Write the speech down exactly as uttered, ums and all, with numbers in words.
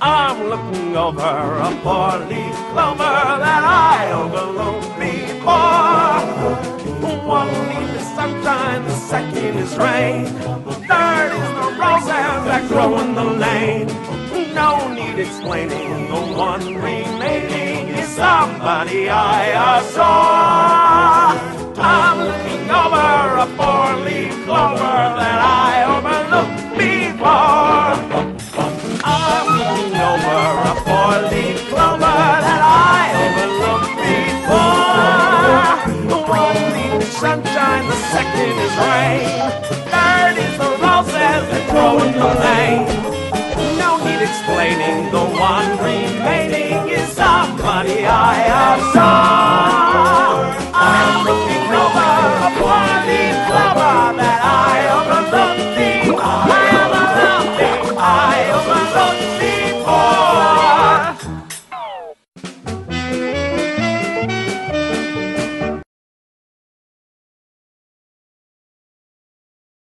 I'm looking over a four-leaf clover that I overlooked before. One needs the sunshine, the second is rain, the third is the roses that grow in the lane. No need explaining, the one remaining is somebody I adore. I'm looking over a four-leaf clover that I overlooked before. I'm looking over a four-leaf clover that I overlooked before. One needs sunshine, the second is rain, the third is the roses that grow in the lane. No need explaining, the one remaining is somebody I adore. I'm looking over a four-leaf clover that I overlooked before. I overlooked before. I overlooked before.